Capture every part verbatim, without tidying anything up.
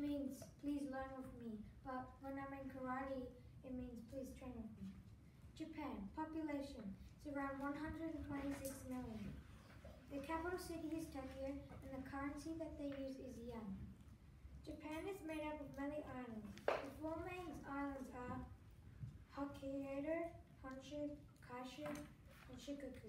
means please learn with me, but when I'm in karate, it means please train with me. Japan, population is around one hundred twenty-six million. The capital city is Tokyo, and the currency that they use is yen. Japan is made up of many islands. The four main islands are Hokkaido, Honshu, Kyushu, and Shikoku.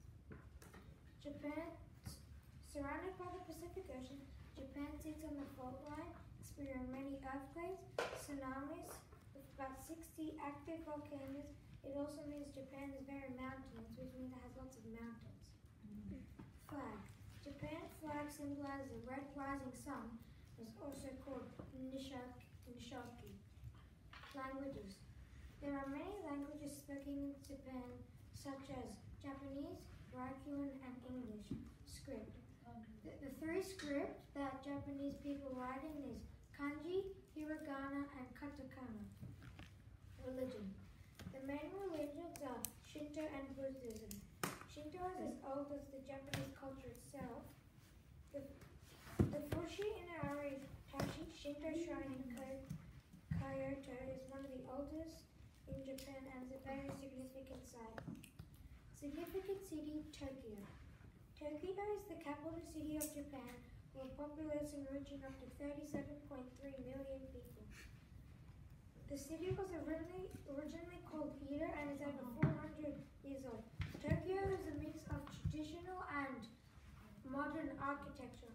Japan, surrounded by the Pacific Ocean, Japan sits on the fault line, experiencing many earthquakes, tsunamis, with about sixty active volcanoes. It also means Japan is very mountainous, which means it has lots of mountains. Mm-hmm. Flag. Japan's flag symbolizes a red rising sun. It's also called Nishaki. Nishaki. Languages. There are many languages spoken in Japan, such as Japanese, Ryukyuan, and English. Script. The, the three scripts that Japanese people write in is kanji, hiragana, and katakana. Religion. The main religions are Shinto and Buddhism. Shinto is as old as the Japanese culture itself. The, the Fushi Inari Tashi Shinto Shrine in Kyoto is one of the oldest in Japan and is a very significant site. Significant city, Tokyo. Tokyo is the capital city of Japan, with a population reaching up to thirty-seven point three million people. The city was originally, originally called Edo and is over four hundred years old. Tokyo is a mix of traditional and modern architecture.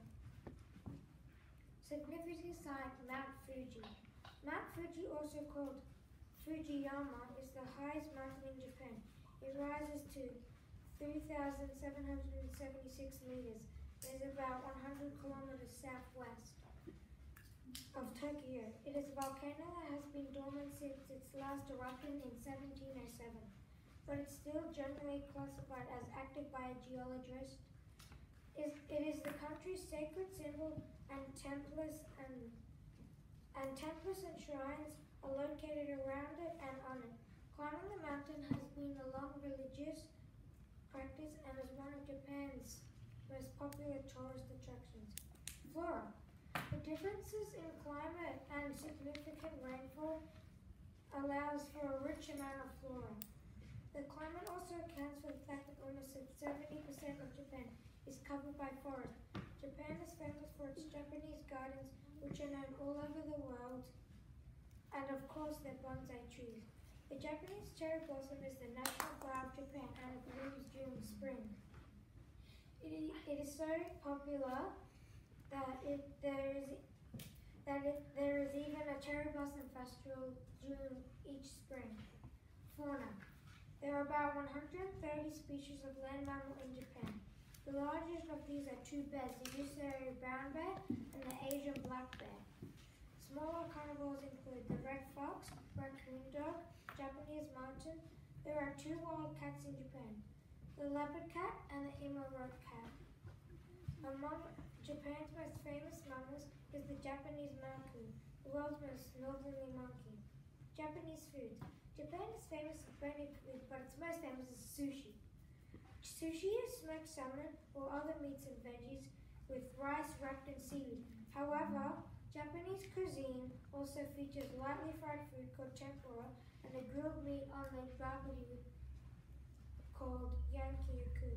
Significant site, Mount Fuji. Mount Fuji, also called Fujiyama, is the highest mountain in Japan. It rises to three thousand seven hundred seventy-six meters. It is about one hundred kilometers southwest of Tokyo. It is a volcano that has been dormant since its last eruption in seventeen oh seven, but it's still generally classified as active by a geologist. It is the country's sacred symbol, and temples and, and temples and shrines are located around it and on it. Climbing the mountain has been a long religious practice and is one of Japan's most popular tourist attractions. Flora. The differences in climate and significant rainfall allows for a rich amount of flora. The climate also accounts for the fact that almost seventy percent of Japan is covered by forest. Japan is famous for its Japanese gardens, which are known all over the world, and of course their bonsai trees. The Japanese cherry blossom is the national flower of Japan and it blooms during spring. It, it is so popular that it, there is that it, there is even a cherry blossom festival during each spring. Fauna. There are about one hundred thirty species of land mammal in Japan. The largest of these are two bears, the Ussuri brown bear and the Asian black bear. Smaller carnivores include the red fox, raccoon dog, Japanese mountain. There are two wild cats in Japan, the leopard cat and the emerald cat. Among Japan's most famous mammals is the Japanese mako, the world's most northerly monkey. Japanese food. Japan is famous for many foods, but its most famous is sushi. Sushi is smoked salmon or other meats and veggies with rice wrapped in seaweed. However, Japanese cuisine also features lightly fried food called tempura and a grilled meat on the barbecue called yankiraku.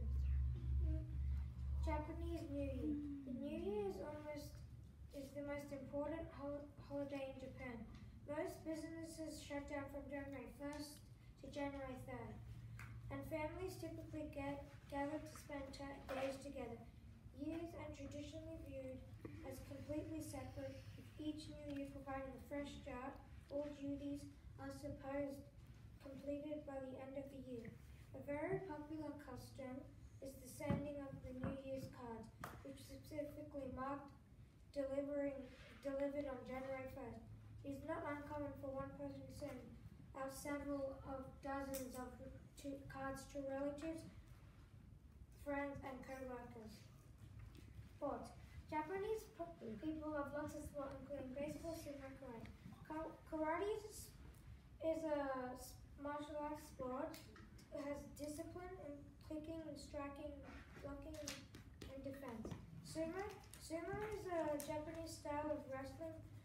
Japanese New Year. The New Year is almost is the most important hol holiday in Japan. Most businesses shut down from January first to January third, and families typically get gather to spend days together. Years and traditionally viewed as completely separate, with each new year providing a fresh start. All duties are supposed completed by the end of the year. A very popular custom is the sending of the New Year's cards, which specifically marked delivering delivered on January first. It is not uncommon for one person to send out several of dozens of to cards to relatives, friends, and co-workers. Sports. Japanese people have lots of sport, including baseball, sumo, karate. Karate is, is a martial arts sport. It has discipline in kicking and striking, blocking and defense. Sumo, sumo is a Japanese style of wrestling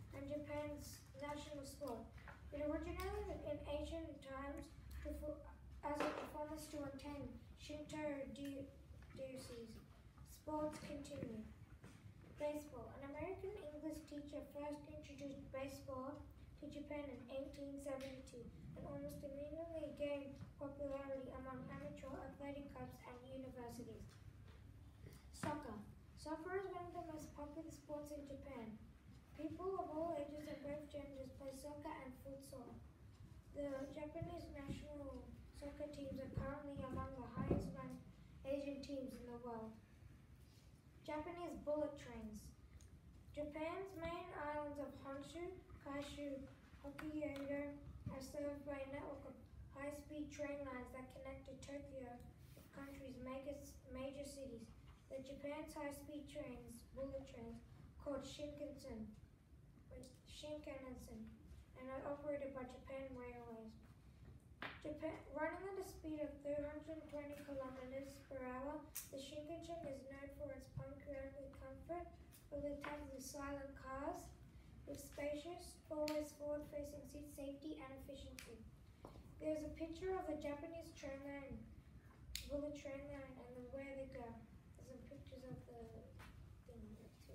and Japan's national sport. It originated in ancient times before, as a performance to attend Shinto deities. Sports continue. Baseball. An American English teacher first introduced baseball to Japan in eighteen seventy-two and almost immediately gained popularity among amateur athletic clubs and universities. Soccer. Soccer is one of the most popular sports in Japan. People of all ages and both genders play soccer and futsal. The Japanese national soccer teams are currently among the highest ranked Asian teams in the world. Japanese bullet trains. Japan's main islands of Honshu, Kyushu, Hokkaido are served by a network of high-speed train lines that connect to Tokyo, the country's major, major cities. The Japan's high-speed trains, bullet trains, called Shinkansen, Shinkansen, and are operated by Japan Railways. Japan, running at a speed of three hundred twenty kilometers per hour, the Shinkansen is known for its punctuality, comfort, relatively silent cars, with spacious, always forward-facing seats, safety, and efficiency. There's a picture of the Japanese train line, bullet train line, and the, where they go. There's some pictures of the thing there too.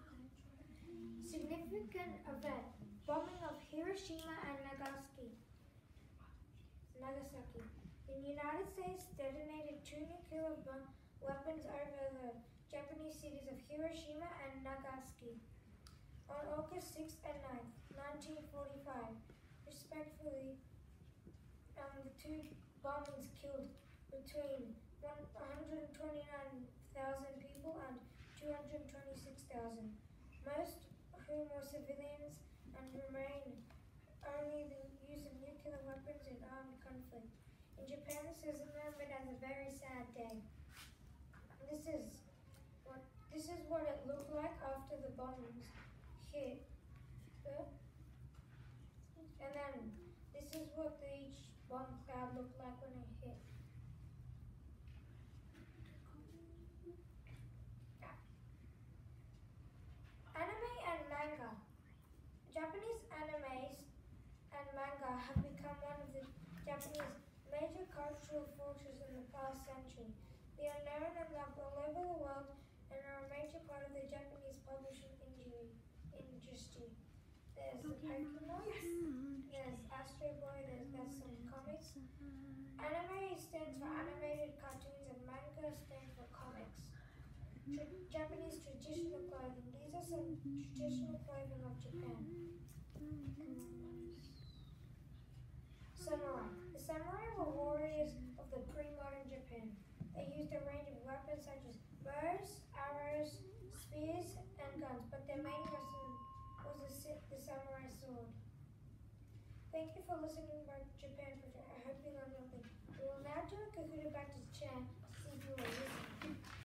Significant event: bombing of Hiroshima and Nagasaki. Nagasaki. The United States detonated two nuclear weapons over the Japanese cities of Hiroshima and Nagasaki on August sixth and ninth, nineteen forty-five. Respectively, um, the two bombings killed between one hundred twenty-nine thousand people and two hundred twenty-six thousand, most of whom were civilians, and remain only the use of nuclear weapons in armed conflict. In Japan, this is remembered as a very sad day. This is what this is what it looked like after the bombings hit. And then this is what the each bomb cloud looked like when it hit. Anime and manga. Japanese animes and manga have become one of the Japanese major cultural forces in the past century. They are known and loved all over the world and are a major part of the Japanese publishing industry. There's the Pokemon, there's Astro Boy, there's, there's some comics. Anime stands for animated cartoons and manga stands for comics. Tra Japanese traditional clothing. These are some traditional clothing of Japan. Samurai. The samurai were warriors of the pre-modern Japan. They used a range of weapons such as bows, arrows, spears, and guns, but their main weapon was the, the samurai sword. Thank you for listening about Japan Project. I hope you learned something. We will now do a Kahoot! Back to Chan to see if you will listen.